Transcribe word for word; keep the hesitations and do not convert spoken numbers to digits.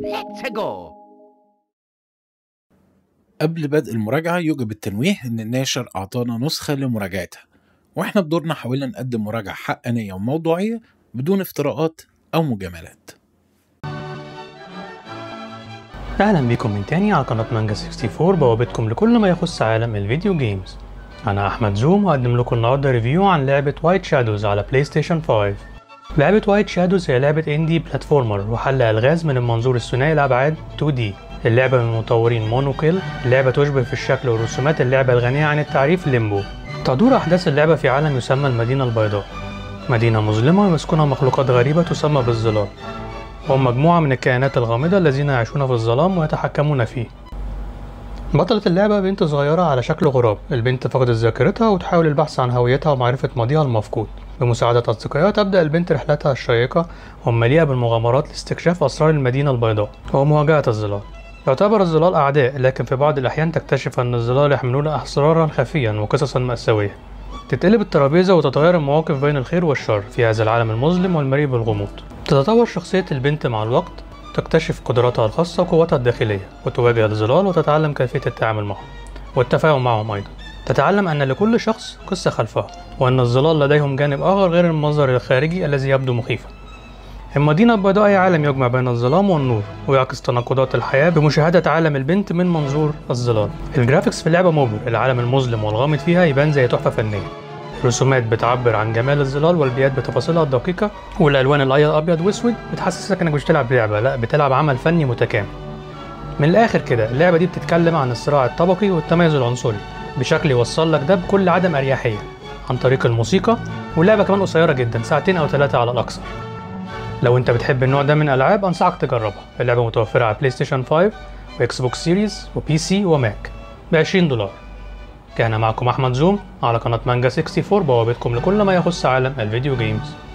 Let's go! قبل بدء المراجعة يجب التنويه إن الناشر أعطانا نسخة لمراجعتها، وإحنا بدورنا حاولنا نقدم مراجعة حقانية وموضوعية بدون افتراءات أو مجاملات. أهلا بكم من تاني على قناة مانجا أربعة وستين بوابتكم لكل ما يخص عالم الفيديو جيمز. أنا أحمد زوم وأقدم لكم النهاردة ريفيو عن لعبة وايت شادوز على بلاي ستيشن خمسة. لعبة وايت شادوز هي لعبة اندي بلاتفورمر وحل ألغاز من المنظور الثنائي الأبعاد تو دي. اللعبة من مطورين مونوكيل. اللعبة تشبه في الشكل ورسومات اللعبة الغنية عن التعريف ليمبو. تدور أحداث اللعبة في عالم يسمى المدينة البيضاء، مدينة مظلمة يسكنها مخلوقات غريبة تسمى بالظلال، وهم مجموعة من الكائنات الغامضة الذين يعيشون في الظلام ويتحكمون فيه. بطلة اللعبة بنت صغيرة على شكل غراب. البنت فقدت ذاكرتها وتحاول البحث عن هويتها ومعرفة ماضيها المفقود. بمساعدة أصدقائها تبدأ البنت رحلتها الشيقة والمليئة بالمغامرات لاستكشاف أسرار المدينة البيضاء ومواجهة الظلال. يعتبر الظلال أعداء، لكن في بعض الأحيان تكتشف أن الظلال يحملون أسرارا خفيا وقصصا مأساوية. تتقلب الترابيزة وتتغير المواقف بين الخير والشر في هذا العالم المظلم والمليء بالغموض. تتطور شخصية البنت مع الوقت، تكتشف قدراتها الخاصة وقوتها الداخلية، وتواجه الظلال وتتعلم كيفية التعامل معهم والتفاهم معهم أيضا. تتعلم أن لكل شخص قصة خلفها، وأن الظلال لديهم جانب آخر غير المظهر الخارجي الذي يبدو مخيفا. المدينة البيضاء هي عالم يجمع بين الظلام والنور، ويعكس تناقضات الحياة بمشاهدة عالم البنت من منظور الظلال. الجرافيكس في اللعبة مبهر، العالم المظلم والغامض فيها يبان زي تحفة فنية. الرسومات بتعبر عن جمال الظلال والبيئات بتفاصيلها الدقيقة، والألوان الأبيض وأسود بتحسسك إنك مش بتلعب لعبة، لا بتلعب عمل فني متكامل. من الآخر كده اللعبة دي بتتكلم عن الصراع الطبقي والتميز العنصري بشكل يوصل لك ده بكل عدم أريحية عن طريق الموسيقى، واللعبة كمان قصيرة جدا، ساعتين أو ثلاثة على الأكثر. لو أنت بتحب النوع ده من الألعاب أنصحك تجربها. اللعبة متوفرة على بلاي ستيشن خمسة وإكس بوكس سيريز وبي سي وماك بعشرين دولار. كان معكم أحمد زوم على قناة مانجا أربعة وستين بوابتكم لكل ما يخص عالم الفيديو جيمز.